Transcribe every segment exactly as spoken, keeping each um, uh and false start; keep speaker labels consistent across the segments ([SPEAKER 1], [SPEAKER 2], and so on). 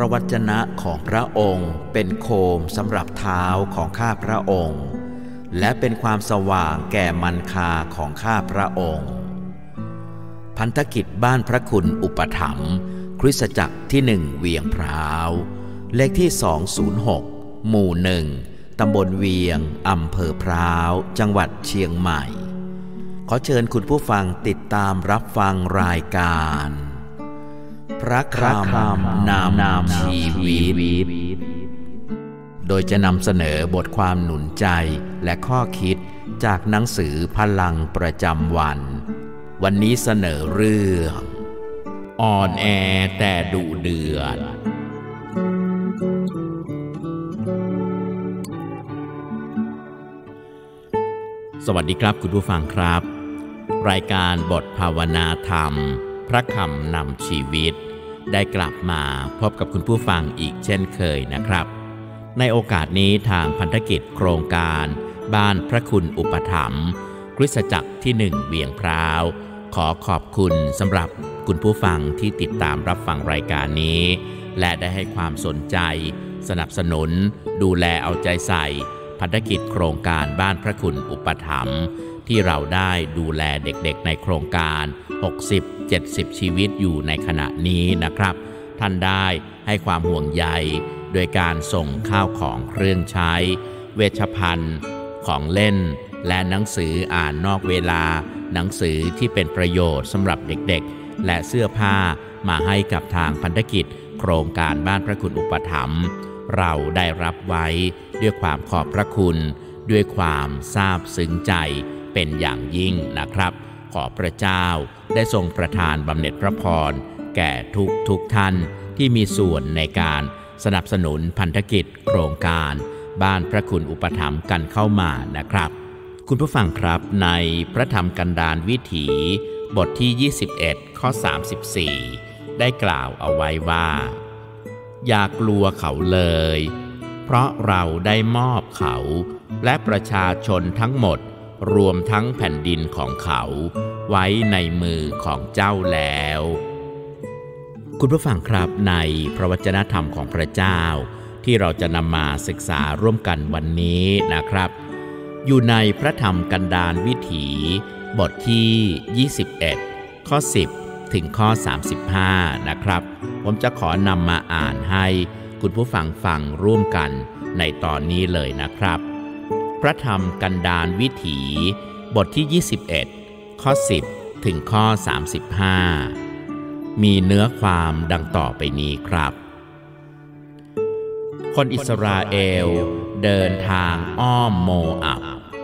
[SPEAKER 1] ระวจนะของพระองค์เป็นโคมสำหรับเท้าของข้าพระองค์และเป็นความสว่างแก่มรรคาของข้าพระองค์พันธกิจบ้านพระคุณอุปถัมภ์คริสตจักรที่หนึ่งเวียงพร้าวเลขที่สองศูนย์หกหมู่หนึ่งตำบลเวียงอำเภอพร้าวจังหวัดเชียงใหม่ขอเชิญคุณผู้ฟังติดตามรับฟังรายการพระคำนำชีวิตโดยจะนำเสนอบทความหนุนใจและข้อคิดจากหนังสือพลังประจำวันวันนี้เสนอเรื่องอ่อนแอแต่ดุเดือดสวัสดีครับคุณผู้ฟังครับรายการบทภาวนาธรรมพระคำนำชีวิตได้กลับมาพบกับคุณผู้ฟังอีกเช่นเคยนะครับในโอกาสนี้ทางพันธกิจโครงการบ้านพระคุณอุปถัมภ์คริสตจักรที่หนึ่งเวียงพร้าวขอขอบคุณสำหรับคุณผู้ฟังที่ติดตามรับฟังรายการนี้และได้ให้ความสนใจสนับสนุนดูแลเอาใจใส่พันธกิจโครงการบ้านพระคุณอุปถัมภ์ที่เราได้ดูแลเด็กๆในโครงการ หกสิบ เจ็ดสิบ ชีวิตอยู่ในขณะนี้นะครับท่านได้ให้ความห่วงใยโดยการส่งข้าวของเครื่องใช้เวชภัณฑ์ของเล่นและหนังสืออ่านนอกเวลาหนังสือที่เป็นประโยชน์สำหรับเด็กๆและเสื้อผ้ามาให้กับทางพันธกิจโครงการบ้านพระคุณอุปถัมภ์เราได้รับไว้ด้วยความขอบพระคุณด้วยความซาบซึ้งใจเป็นอย่างยิ่งนะครับขอพระเจ้าได้ทรงประทานบำเหน็จพระพรแก่ทุกทุกท่านที่มีส่วนในการสนับสนุนพันธกิจโครงการบ้านพระคุณอุปถัมภ์กันเข้ามานะครับคุณผู้ฟังครับในพระธรรมกันดารวิถีบทที่ยี่สิบเอ็ดข้อสามสิบสี่ได้กล่าวเอาไว้ว่าอย่ากลัวเขาเลยเพราะเราได้มอบเขาและประชาชนทั้งหมดรวมทั้งแผ่นดินของเขาไว้ในมือของเจ้าแล้วคุณผู้ฟังครับในพระวจนะธรรมของพระเจ้าที่เราจะนำมาศึกษาร่วมกันวันนี้นะครับอยู่ในพระธรรมกันดารวิถีบทที่ยี่สิบเอ็ดข้อสิบถึงข้อสามสิบห้านะครับผมจะขอนำมาอ่านให้คุณผู้ฟังฟังร่วมกันในตอนนี้เลยนะครับพระธรรมกันดารวิถีบทที่ยี่สิบเอ็ดข้อสิบถึงข้อสามสิบห้ามีเนื้อความดังต่อไปนี้ครับคนอิสราเอลเดินทางอ้อมโมอับ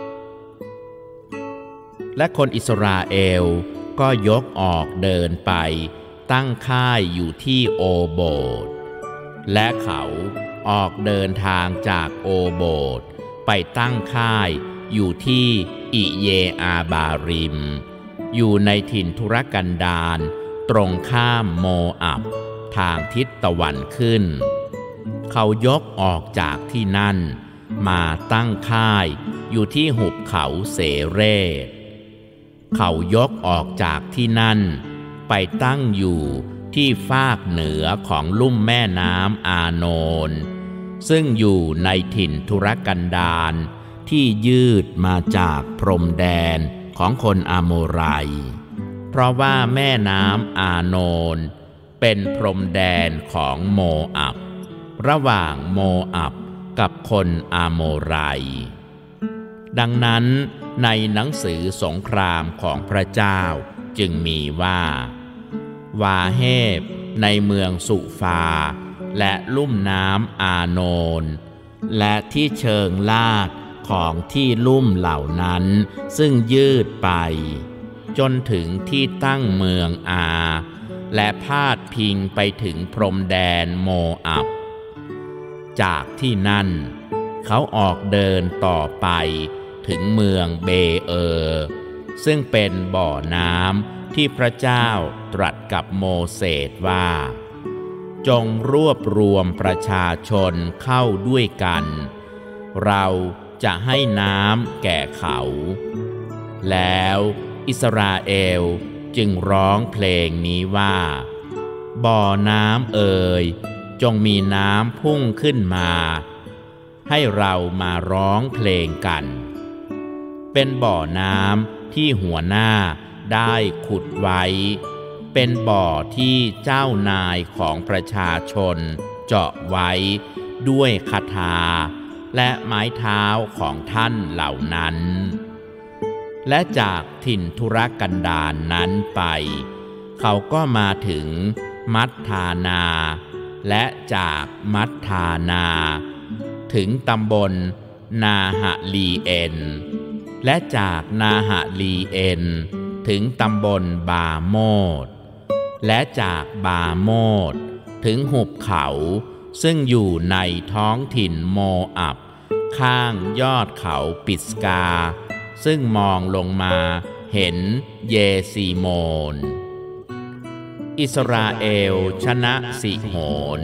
[SPEAKER 1] และคนอิสราเอลก็ยกออกเดินไปตั้งค่ายอยู่ที่โอโบธและเขาออกเดินทางจากโอโบธไปตั้งค่ายอยู่ที่อิเยอาบาริมอยู่ในถิ่นทุรกันดารตรงข้ามโมอับทางทิศตะวันขึ้นเขายกออกจากที่นั่นมาตั้งค่ายอยู่ที่หุบเขาเสเรศเขายกออกจากที่นั่นไปตั้งอยู่ที่ฟากเหนือของลุ่มแม่น้ำอาโนนซึ่งอยู่ในถิ่นทุรกันดารที่ยืดมาจากพรมแดนของคนอาโมไรเพราะว่าแม่น้ำอาโนนเป็นพรมแดนของโมอับระหว่างโมอับกับคนอาโมไรดังนั้นในหนังสือสงครามของพระเจ้าจึงมีว่าวาเฮบในเมืองสุฟาและลุ่มน้ำอาโนนและที่เชิงลาดของที่ลุ่มเหล่านั้นซึ่งยืดไปจนถึงที่ตั้งเมืองอาและพาดพิงไปถึงพรมแดนโมอับจากที่นั่นเขาออกเดินต่อไปถึงเมืองเบเออร์ซึ่งเป็นบ่อน้ำที่พระเจ้าตรัสกับโมเสสว่าจงรวบรวมประชาชนเข้าด้วยกันเราจะให้น้ำแก่เขาแล้วอิสราเอลจึงร้องเพลงนี้ว่าบ่อน้ำเอ่ยจงมีน้ำพุ่งขึ้นมาให้เรามาร้องเพลงกันเป็นบ่อน้ำที่หัวหน้าได้ขุดไว้เป็นบ่อที่เจ้านายของประชาชนเจาะไว้ด้วยคาถาและไม้เท้าของท่านเหล่านั้นและจากถิ่นทุรกันดาร นนั้นไปเขาก็มาถึงมัทธานาและจากมัทธานาถึงตำบลนาหลีเอ็นและจากนาหลีเอ็นถึงตำบลบาโมดและจากบาโมดถึงหุบเขาซึ่งอยู่ในท้องถิ่นโมอับข้างยอดเขาปิสกาซึ่งมองลงมาเห็นเยซีโมนอิสราเอลชนะสิโหน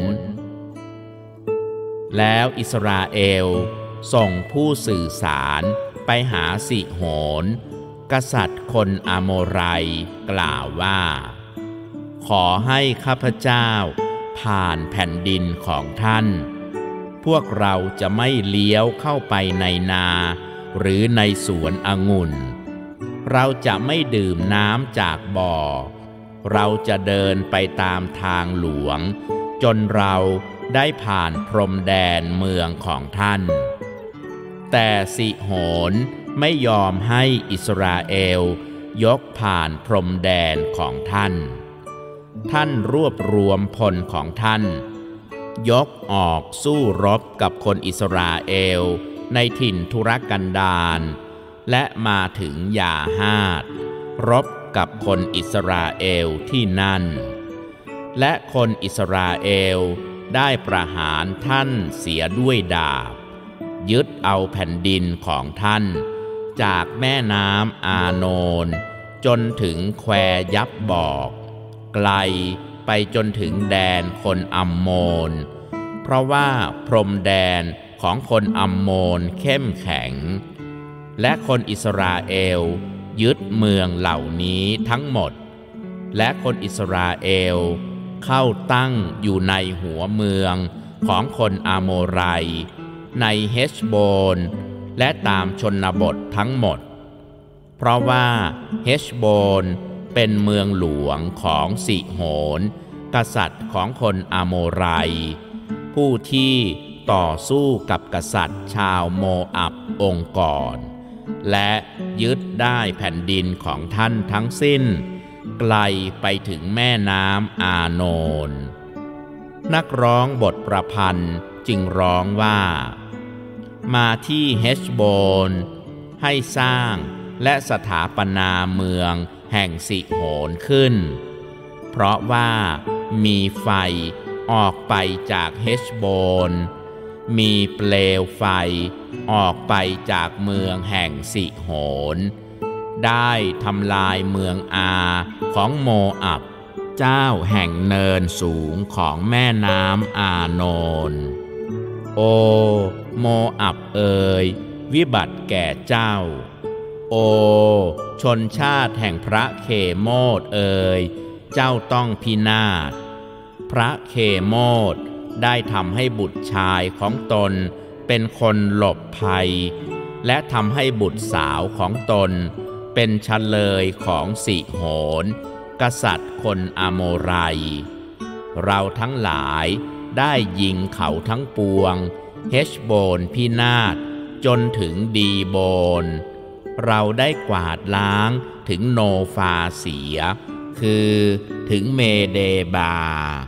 [SPEAKER 1] แล้วอิสราเอลส่งผู้สื่อสารไปหาสิโหนกษัตริย์คนอาโมไรกล่าวว่าขอให้ข้าพเจ้าผ่านแผ่นดินของท่านพวกเราจะไม่เลี้ยวเข้าไปในนาหรือในสวนองุ่นเราจะไม่ดื่มน้ำจากบ่อเราจะเดินไปตามทางหลวงจนเราได้ผ่านพรมแดนเมืองของท่านแต่สิโหนไม่ยอมให้อิสราเอลยกผ่านพรมแดนของท่านท่านรวบรวมพลของท่านยกออกสู้รบกับคนอิสราเอลในถิ่นทุรกันดารและมาถึงยาฮาดรบกับคนอิสราเอลที่นั่นและคนอิสราเอลได้ประหารท่านเสียด้วยดาบยึดเอาแผ่นดินของท่านจากแม่น้ำอาโนนจนถึงแควยับบอกไกลไปจนถึงแดนคนอัมโมนเพราะว่าพรมแดนของคนอัมโมนเข้มแข็งและคนอิสราเอลยึดเมืองเหล่านี้ทั้งหมดและคนอิสราเอลเข้าตั้งอยู่ในหัวเมืองของคนอาโมไรในเฮชโบนและตามชนบททั้งหมดเพราะว่าเฮชโบนเป็นเมืองหลวงของสิโหนกษัตริย์ของคนอาโมไรผู้ที่ต่อสู้กับกษัตริย์ชาวโมอับองค์ก่อนและยึดได้แผ่นดินของท่านทั้งสิ้นไกลไปถึงแม่น้ำอาโนนนักร้องบทประพันธ์จึงร้องว่ามาที่เฮชโบนให้สร้างและสถาปนาเมืองแห่งสิโหนขึ้นเพราะว่ามีไฟออกไปจากเฮชโบนมีเปลวไฟออกไปจากเมืองแห่งสิโหนได้ทำลายเมืองอาของโมอับเจ้าแห่งเนินสูงของแม่น้ำอาโนนโอโมอับเอ๋ยวิบัติแก่เจ้าโอชนชาติแห่งพระเคโมดเอ๋ยเจ้าต้องพินาศพระเคโมดได้ทำให้บุตรชายของตนเป็นคนหลบภัยและทำให้บุตรสาวของตนเป็นเฉลยของสิโหนกษัตริย์คนอาโมไรเราทั้งหลายได้ยิงเขาทั้งปวงเฮชโบนพินาศจนถึงดีโบนเราได้กวาดล้างถึงโนฟาเสียคือถึงเมเดบา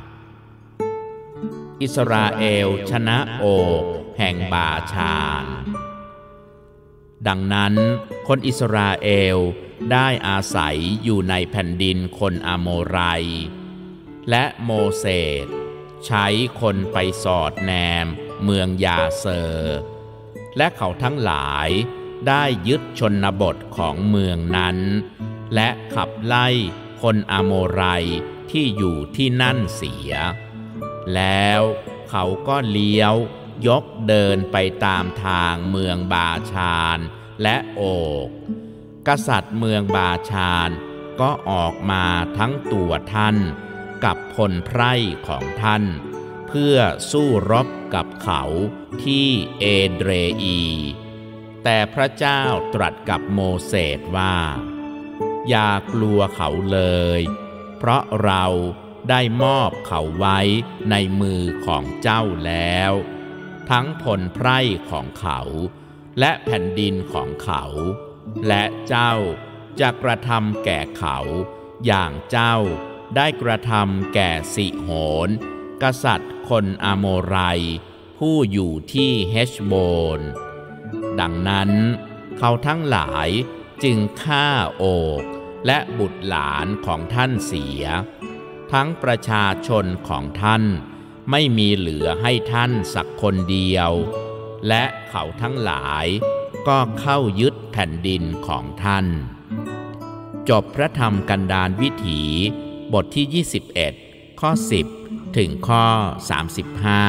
[SPEAKER 1] อิสราเอลชนะโอกแห่งบาชานดังนั้นคนอิสราเอลได้อาศัยอยู่ในแผ่นดินคนอาโมไรและโมเสสใช้คนไปสอดแนมเมืองยาเซอร์และเขาทั้งหลายได้ยึดชนบทของเมืองนั้นและขับไล่คนอาโมไรที่อยู่ที่นั่นเสียแล้วเขาก็เลี้ยวยกเดินไปตามทางเมืองบาชานและโอกกษัตริย์เมืองบาชานก็ออกมาทั้งตัวท่านกับพลไพร่ของท่านเพื่อสู้รบกับเขาที่เอเดรอีแต่พระเจ้าตรัสกับโมเสสว่าอย่ากลัวเขาเลยเพราะเราได้มอบเขาไว้ในมือของเจ้าแล้วทั้งผลไพร่ของเขาและแผ่นดินของเขาและเจ้าจะกระทำแก่เขาอย่างเจ้าได้กระทำแก่สิโหนกษัตริย์คนอาโมไรผู้อยู่ที่เฮชโบนดังนั้นเขาทั้งหลายจึงฆ่าโอกและบุตรหลานของท่านเสียทั้งประชาชนของท่านไม่มีเหลือให้ท่านสักคนเดียวและเขาทั้งหลายก็เข้ายึดแผ่นดินของท่านจบพระธรรมกันดารวิถีบทที่ยี่สิบเอ็ดข้อสิบถึงข้อสามสิบห้า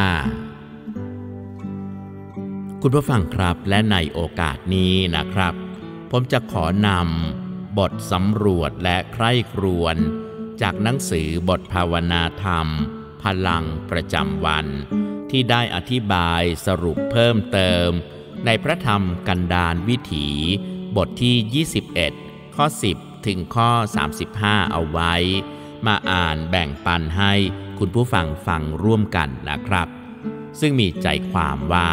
[SPEAKER 1] คุณผู้ฟังครับและในโอกาสนี้นะครับผมจะขอนำบทสำรวจและใคร่ครวญจากหนังสือบทภาวนาธรรมพลังประจำวันที่ได้อธิบายสรุปเพิ่มเติมในพระธรรมกันดารวิถีบทที่ยี่สิบเอ็ดข้อสิบถึงข้อสามสิบห้าเอาไว้มาอ่านแบ่งปันให้คุณผู้ฟังฟังร่วมกันนะครับซึ่งมีใจความว่า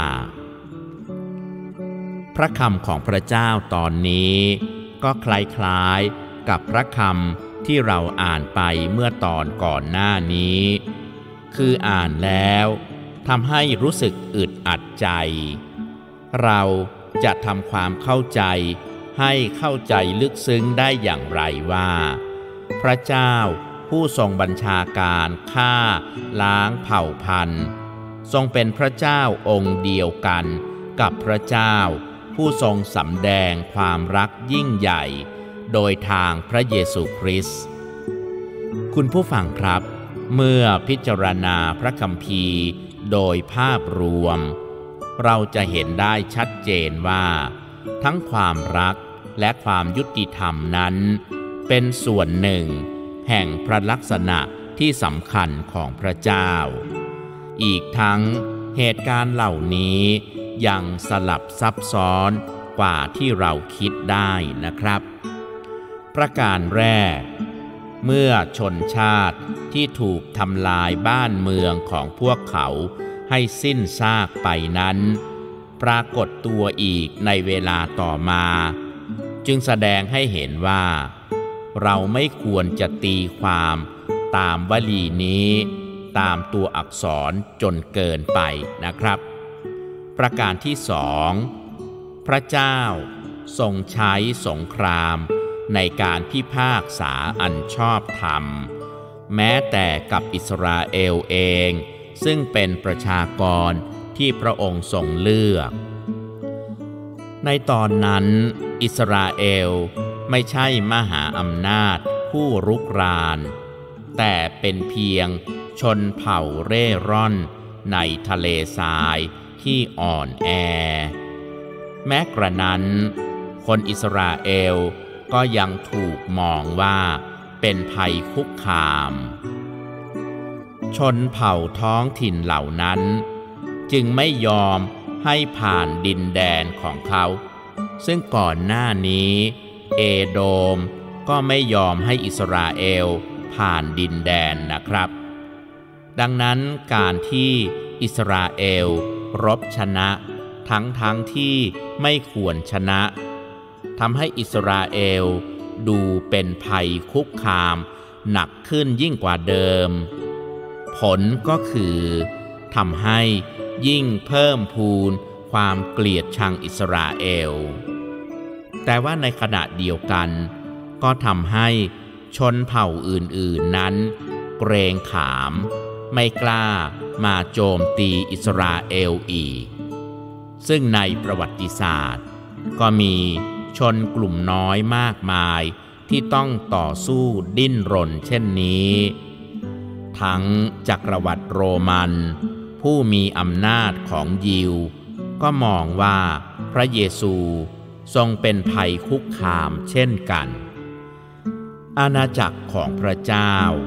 [SPEAKER 1] พระคำของพระเจ้าตอนนี้ก็คล้ายๆกับพระคำที่เราอ่านไปเมื่อตอนก่อนหน้านี้คืออ่านแล้วทำให้รู้สึกอึดอัดใจเราจะทำความเข้าใจให้เข้าใจลึกซึ้งได้อย่างไรว่าพระเจ้าผู้ทรงบัญชาการฆ่าล้างเผ่าพันธุ์ทรงเป็นพระเจ้าองค์เดียวกันกับพระเจ้าผู้ทรงสำแดงความรักยิ่งใหญ่โดยทางพระเยซูคริสต์คุณผู้ฟังครับเมื่อพิจารณาพระคัมภีร์โดยภาพรวมเราจะเห็นได้ชัดเจนว่าทั้งความรักและความยุติธรรมนั้นเป็นส่วนหนึ่งแห่งพระลักษณะที่สำคัญของพระเจ้าอีกทั้งเหตุการณ์เหล่านี้ยังสลับซับซ้อนกว่าที่เราคิดได้นะครับประการแรกเมื่อชนชาติที่ถูกทำลายบ้านเมืองของพวกเขาให้สิ้นซากไปนั้นปรากฏตัวอีกในเวลาต่อมาจึงแสดงให้เห็นว่าเราไม่ควรจะตีความตามวลีนี้ตามตัวอักษรจนเกินไปนะครับประการที่สองพระเจ้าทรงใช้สงครามในการพิพากษาอันชอบธรรมแม้แต่กับอิสราเอลเองซึ่งเป็นประชากรที่พระองค์ทรงเลือกในตอนนั้นอิสราเอลไม่ใช่มหาอำนาจผู้รุกรานแต่เป็นเพียงชนเผ่าเร่ร่อนในทะเลทรายที่อ่อนแอแม้กระนั้นคนอิสราเอลก็ยังถูกมองว่าเป็นภัยคุกคามชนเผ่าท้องถิ่นเหล่านั้นจึงไม่ยอมให้ผ่านดินแดนของเขาซึ่งก่อนหน้านี้เอโดมก็ไม่ยอมให้อิสราเอลผ่านดินแดนนะครับดังนั้นการที่อิสราเอลรบชนะทั้งทั้งที่ไม่ควรชนะทำให้อิสราเอลดูเป็นภัยคุกคามหนักขึ้นยิ่งกว่าเดิมผลก็คือทำให้ยิ่งเพิ่มพูนความเกลียดชังอิสราเอลแต่ว่าในขณะเดียวกันก็ทำให้ชนเผ่าอื่นๆนั้นเกรงขามไม่กล้ามาโจมตีอิสราเอลอีกซึ่งในประวัติศาสตร์ก็มีชนกลุ่มน้อยมากมายที่ต้องต่อสู้ดิ้นรนเช่นนี้ทั้งจักรวรรดิโรมันผู้มีอำนาจของยิวก็มองว่าพระเยซูทรงเป็นภัยคุกคามเช่นกันอาณาจักรของพระเจ้า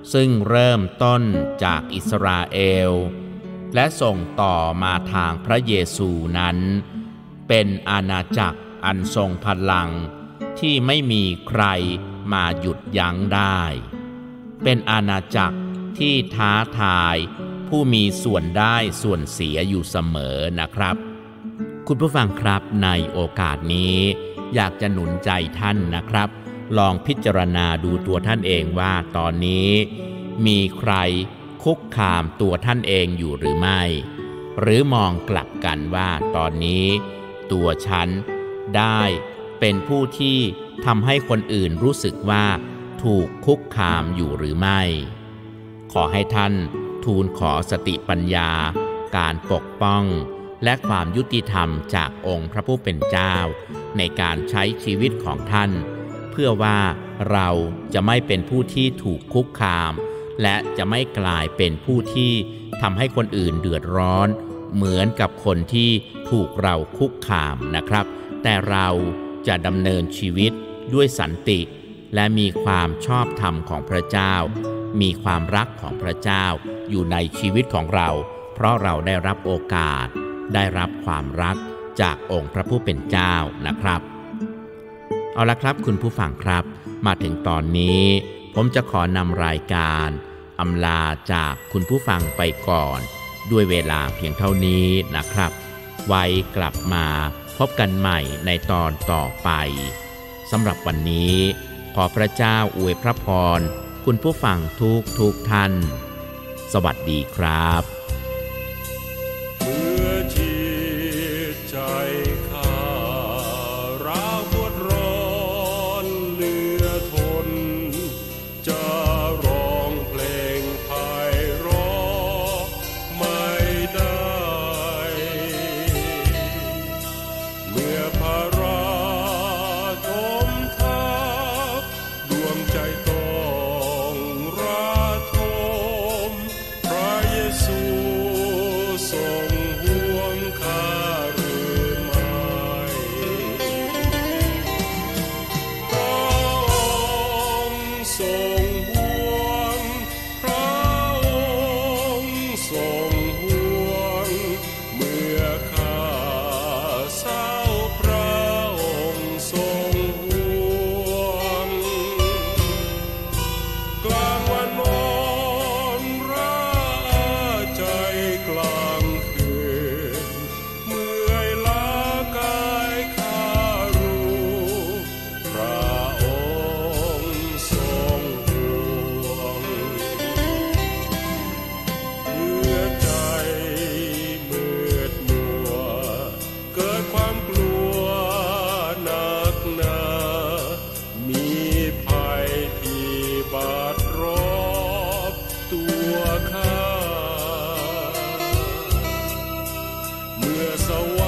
[SPEAKER 1] ซึ่งเริ่มต้นจากอิสราเอลและส่งต่อมาทางพระเยซูนั้นเป็นอาณาจักรอันทรงพลังที่ไม่มีใครมาหยุดยั้งได้เป็นอาณาจักรที่ท้าทายผู้มีส่วนได้ส่วนเสียอยู่เสมอนะครับคุณผู้ฟังครับในโอกาสนี้อยากจะหนุนใจท่านนะครับลองพิจารณาดูตัวท่านเองว่าตอนนี้มีใครคุกคามตัวท่านเองอยู่หรือไม่หรือมองกลับกันว่าตอนนี้ตัวฉันได้เป็นผู้ที่ทำให้คนอื่นรู้สึกว่าถูกคุกคามอยู่หรือไม่ขอให้ท่านทูลขอสติปัญญาการปกป้องและความยุติธรรมจากองค์พระผู้เป็นเจ้าในการใช้ชีวิตของท่านเพื่อว่าเราจะไม่เป็นผู้ที่ถูกคุกคามและจะไม่กลายเป็นผู้ที่ทำให้คนอื่นเดือดร้อนเหมือนกับคนที่ถูกเราคุกคามนะครับแต่เราจะดำเนินชีวิตด้วยสันติและมีความชอบธรรมของพระเจ้ามีความรักของพระเจ้าอยู่ในชีวิตของเราเพราะเราได้รับโอกาสได้รับความรักจากองค์พระผู้เป็นเจ้านะครับเอาละครับคุณผู้ฟังครับมาถึงตอนนี้ผมจะขอนำรายการอำลาจากคุณผู้ฟังไปก่อนด้วยเวลาเพียงเท่านี้นะครับไว้กลับมาพบกันใหม่ในตอนต่อไปสำหรับวันนี้ขอพระเจ้าอวยพระพรคุณผู้ฟังทุกทุกท่านสวัสดีครับ
[SPEAKER 2] เมื่อจิตใจข้าราวปวดร้อนเหลือทนจะร้องเพลงไพเราะไม่ได้เมื่อภาระทมทับดวงใจต้องระทมพระเยซูทรงห่วงข้าหรือไม่พระองค์ทรงห่วงพระองค์ทรงห่วงเมื่อข้าเศร้าพระองค์ทรงห่วงกลางวันมนราใจกลางคืนเมื่อยล้ากายข้ารู้พระองค์ทรงห่วงเมื่อใจมืดมัวเกิดความกลัวหนักหนามีภัยพิบัติรอบตัวข้าเมื่อสว